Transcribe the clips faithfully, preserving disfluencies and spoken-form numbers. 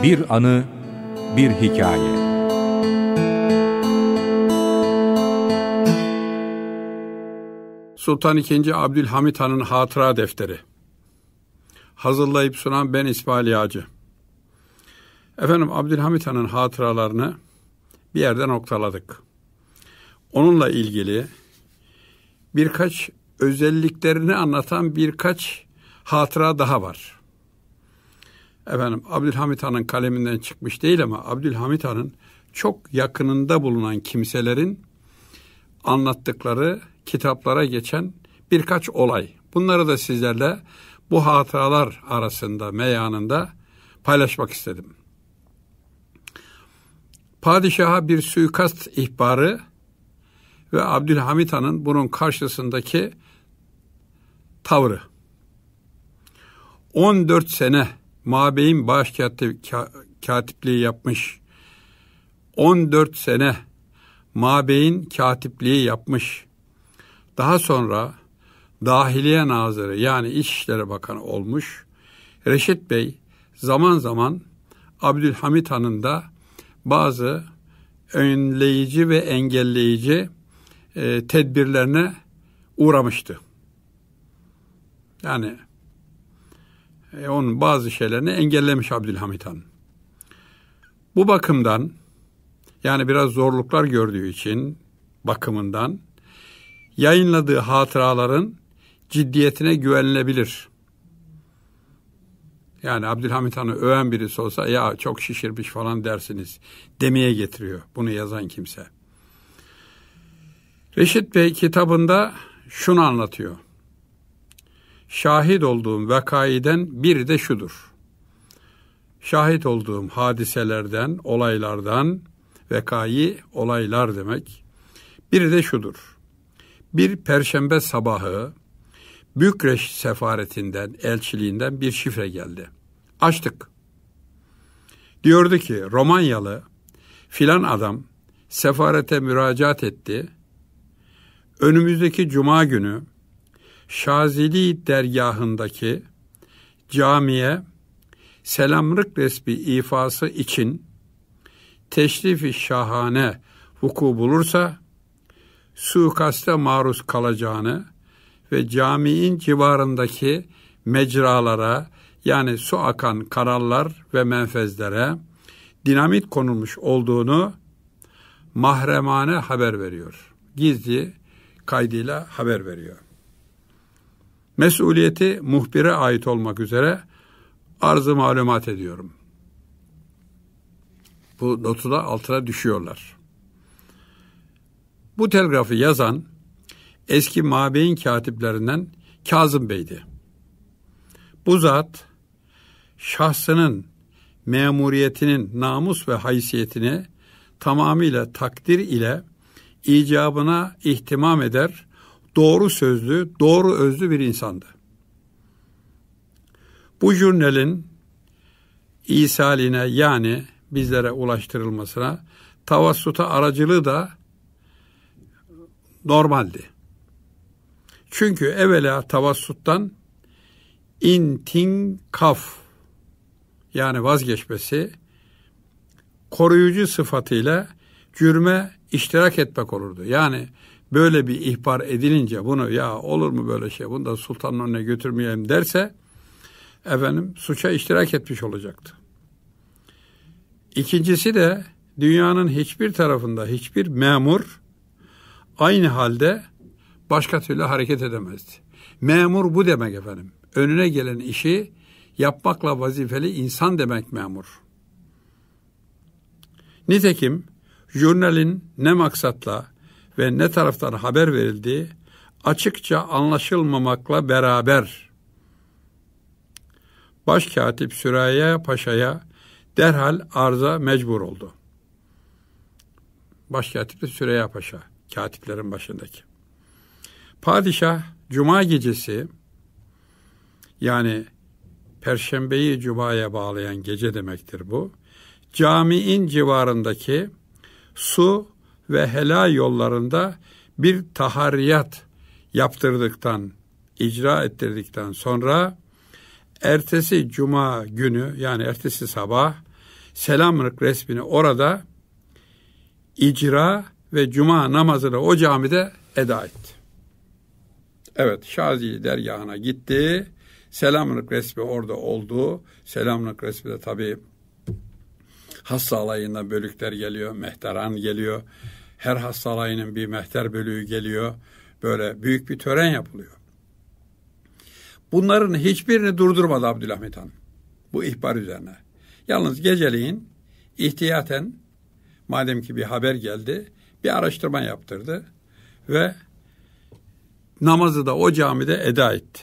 Bir anı, bir hikaye. Sultan ikinci. Abdülhamit Han'ın hatıra defteri. Hazırlayıp sunan ben İsmail Yağcı. Efendim, Abdülhamit Han'ın hatıralarını bir yerde noktaladık. Onunla ilgili birkaç özelliklerini anlatan birkaç hatıra daha var. Efendim, Abdülhamit Han'ın kaleminden çıkmış değil ama Abdülhamit Han'ın çok yakınında bulunan kimselerin anlattıkları kitaplara geçen birkaç olay. Bunları da sizlerle bu hatıralar arasında, meyanında paylaşmak istedim. Padişaha bir suikast ihbarı ve Abdülhamit Han'ın bunun karşısındaki tavrı. on dört sene Mabeyin başkatipliği yapmış. on dört sene Mabeyin katipliği yapmış. Daha sonra Dahiliye Nazırı yani İçişleri Bakanı olmuş. Reşit Bey zaman zaman Abdülhamit Han'ın da bazı önleyici ve engelleyici e, tedbirlerine uğramıştı. Yani e, onun bazı şeylerini engellemiş Abdülhamit Han. Bu bakımdan, yani biraz zorluklar gördüğü için bakımından yayınladığı hatıraların ciddiyetine güvenilebilir. Yani Abdülhamit Han'ı öven birisi olsa ya çok şişirmiş falan dersiniz demeye getiriyor bunu yazan kimse. Reşit Bey kitabında şunu anlatıyor. Şahit olduğum vakaiden biri de şudur. Şahit olduğum hadiselerden, olaylardan, vekai olaylar demek. Biri de şudur. Bir perşembe sabahı Bükreş sefaretinden, elçiliğinden bir şifre geldi. Açtık. Diyordu ki Romanyalı filan adam sefarete müracaat etti. Önümüzdeki cuma günü Şazili dergahındaki camiye selamlık resmi ifası için teşrif-i şahane vuku bulursa suikaste maruz kalacağını ve caminin civarındaki mecralara yani su akan kanallar ve menfezlere dinamit konulmuş olduğunu mahremane haber veriyor. Gizli kaydıyla haber veriyor. Mesuliyeti muhbire ait olmak üzere arz-ı malumat ediyorum. Bu notu da altına düşüyorlar. Bu telgrafı yazan eski Mabeyin katiplerinden Kazım Bey'di. Bu zat şahsının memuriyetinin namus ve haysiyetini tamamıyla takdir ile icabına ihtimam eder, doğru sözlü, doğru özlü bir insandı. Bu jurnalin isaline yani bizlere ulaştırılmasına tavassuta aracılığı da normaldi. Çünkü evvela tavassuttan intinkaf yani vazgeçmesi koruyucu sıfatıyla cürme iştirak etmek olurdu. Yani böyle bir ihbar edilince bunu ya olur mu böyle şey bunu da sultanın önüne götürmeyelim derse efendim suça iştirak etmiş olacaktı. İkincisi de dünyanın hiçbir tarafında hiçbir memur aynı halde başka türlü hareket edemezdi. Memur bu demek efendim. Önüne gelen işi yapmakla vazifeli insan demek memur. Nitekim jurnalin ne maksatla ve ne taraftan haber verildiği açıkça anlaşılmamakla beraber Başkatip Süreyya Paşa'ya derhal arza mecbur oldu. Başkatip de Süreyya Paşa, katiplerin başındaki. Padişah Cuma gecesi yani Perşembeyi Cuma'ya bağlayan gece demektir bu. Camiin civarındaki su ve helal yollarında bir taharriyat yaptırdıktan, icra ettirdikten sonra ertesi Cuma günü yani ertesi sabah selamlık resmini orada icra ve cuma namazını o camide eda etti. Evet, Şazili dergahına gitti. Selamlık resmi orada oldu. Selamlık resmi de tabii hassa alayından bölükler geliyor, mehteran geliyor. Her hassa alayının bir mehter bölüğü geliyor. Böyle büyük bir tören yapılıyor. Bunların hiçbirini durdurmadı Abdülhamit Han bu ihbar üzerine. Yalnız geceleyin ihtiyaten, madem ki bir haber geldi, bir araştırma yaptırdı ve namazı da o camide eda etti.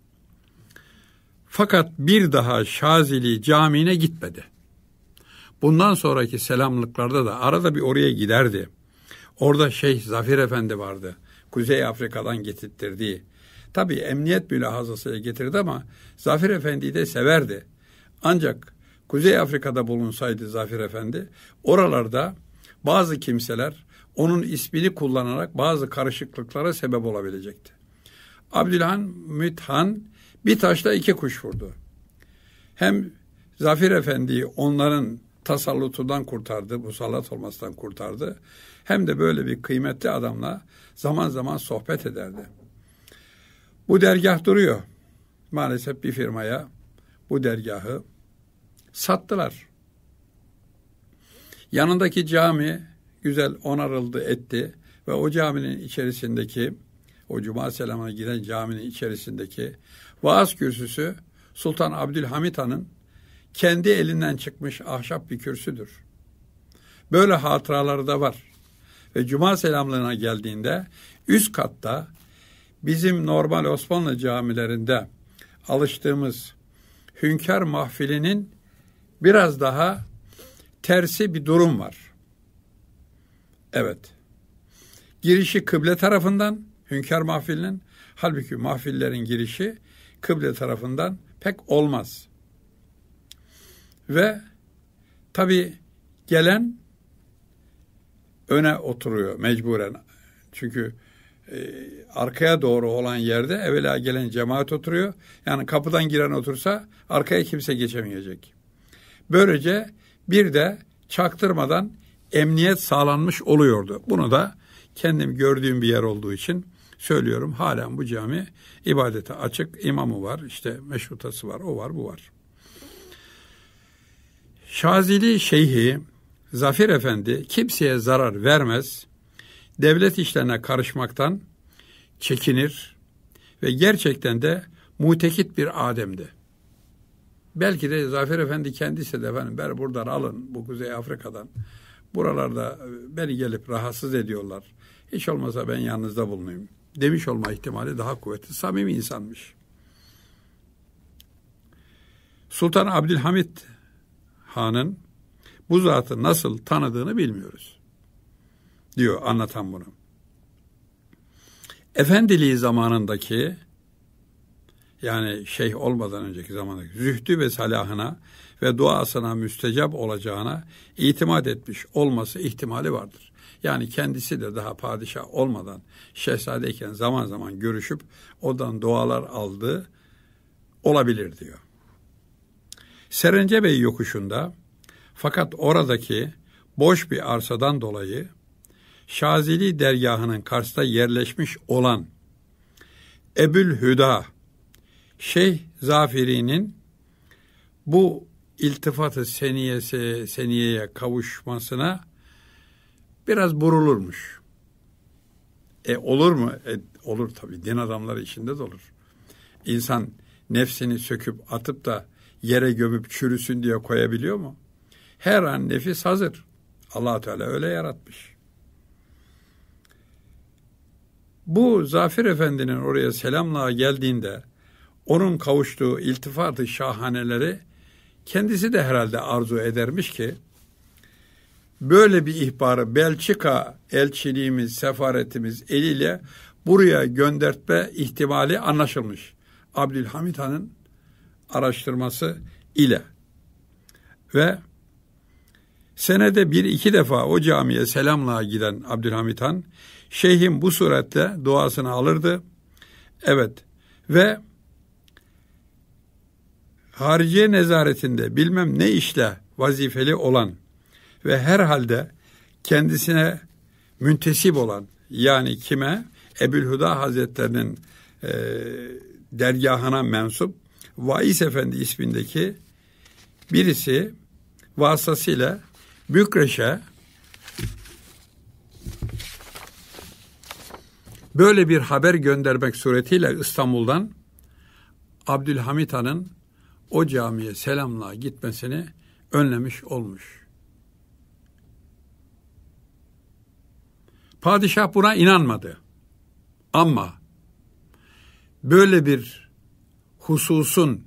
Fakat bir daha Şazili Camii'ne gitmedi. Bundan sonraki selamlıklarda da arada bir oraya giderdi. Orada Şeyh Zafir Efendi vardı. Kuzey Afrika'dan getirttirdiği. Tabii emniyet mülahazasıyla getirdi ama Zafir Efendi'yi de severdi. Ancak Kuzey Afrika'da bulunsaydı Zafir Efendi, oralarda bazı kimseler onun ismini kullanarak bazı karışıklıklara sebep olabilecekti. Abdülhamit Han bir taşla iki kuş vurdu. Hem Zafir Efendi'yi onların tasallutundan kurtardı, musallat olmasından kurtardı. Hem de böyle bir kıymetli adamla zaman zaman sohbet ederdi. Bu dergah duruyor. Maalesef bir firmaya bu dergahı sattılar. Yanındaki cami güzel onarıldı, etti ve o caminin içerisindeki, o Cuma selamına giden caminin içerisindeki vaaz kürsüsü Sultan Abdülhamit Han'ın kendi elinden çıkmış ahşap bir kürsüdür. Böyle hatıraları da var. Ve Cuma selamlığına geldiğinde üst katta bizim normal Osmanlı camilerinde alıştığımız hünkâr mahfilinin biraz daha tersi bir durum var. Evet. Girişi kıble tarafından hünkâr mahfilinin, halbuki mahfillerin girişi kıble tarafından pek olmaz. Ve tabii gelen öne oturuyor mecburen. Çünkü e, arkaya doğru olan yerde evvela gelen cemaat oturuyor. Yani kapıdan giren otursa arkaya kimse geçemeyecek. Böylece bir de çaktırmadan emniyet sağlanmış oluyordu. Bunu da kendim gördüğüm bir yer olduğu için söylüyorum. Halen bu cami ibadete açık. İmamı var, işte meşrutası var, o var, bu var. Şazili Şeyhi Zafir Efendi kimseye zarar vermez, devlet işlerine karışmaktan çekinir ve gerçekten de mutekit bir ademdi. Belki de Zafir Efendi kendisi de efendim beni buradan alın, bu Kuzey Afrika'dan. Buralarda beni gelip rahatsız ediyorlar. Hiç olmazsa ben yanınızda bulunayım demiş olma ihtimali daha kuvvetli. Samimi insanmış. Sultan Abdülhamit Han'ın bu zatı nasıl tanıdığını bilmiyoruz, diyor anlatan bunu. Efendiliği zamanındaki, yani şeyh olmadan önceki zamandaki zühdü ve salahına ve duasına müstecap olacağına itimat etmiş olması ihtimali vardır. Yani kendisi de daha padişah olmadan şehzadeyken zaman zaman görüşüp ondan dualar aldığı olabilir diyor. Serencebey yokuşunda, fakat oradaki boş bir arsadan dolayı Şazili dergahının karşısında yerleşmiş olan Ebülhüda Şeyh Zafiri'nin bu iltifat-ı seniyesi, seniyeye kavuşmasına biraz burulurmuş. E olur mu? E, olur tabii. Din adamları içinde de olur. İnsan nefsini söküp atıp da yere gömüp çürüsün diye koyabiliyor mu? Her an nefis hazır. Allah Teala öyle yaratmış. Bu Zafir Efendi'nin oraya selamlığa geldiğinde onun kavuştuğu iltifat-ı şahaneleri kendisi de herhalde arzu edermiş ki böyle bir ihbarı Belçika elçiliğimiz, sefaretimiz eliyle buraya göndertme ihtimali anlaşılmış. Abdülhamit Han'ın araştırması ile ve senede bir iki defa o camiye selamlığa giden Abdülhamit Han, şeyhin bu suretle duasını alırdı. Evet ve hariciye nezaretinde bilmem ne işle vazifeli olan ve herhalde kendisine müntesip olan, yani kime? Ebu'l-Huda Hazretlerinin e, dergahına mensup Vaiz Efendi ismindeki birisi vasıtasıyla Bükreş'e böyle bir haber göndermek suretiyle İstanbul'dan Abdülhamit Han'ın o camiye selamla gitmesini önlemiş olmuş. Padişah buna inanmadı. Ama böyle bir hususun,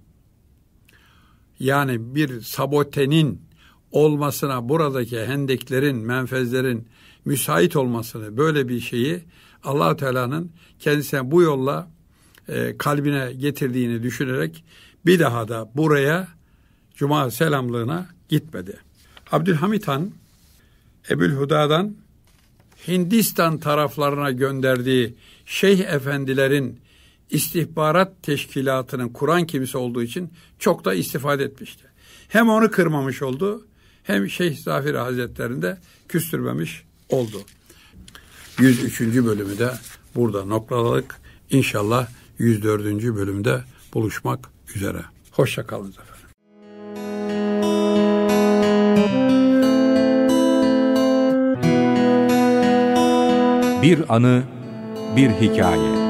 yani bir sabotenin olmasına, buradaki hendeklerin, menfezlerin müsait olmasını, böyle bir şeyi Allah-u Teala'nın kendisine bu yolla e, kalbine getirdiğini düşünerek bir daha da buraya Cuma selamlığına gitmedi. Abdülhamit Han, Ebu'l-Huda'dan Hindistan taraflarına gönderdiği şeyh efendilerin istihbarat teşkilatının Kur'an kimisi olduğu için çok da istifade etmişti. Hem onu kırmamış oldu, hem Şeyh Zafir Hazretlerini de küstürmemiş oldu. yüz üçüncü bölümü de burada noktaladık. İnşallah yüz dördüncü bölümde buluşmak üzere. Hoşça kalın efendim. Bir anı, bir hikaye.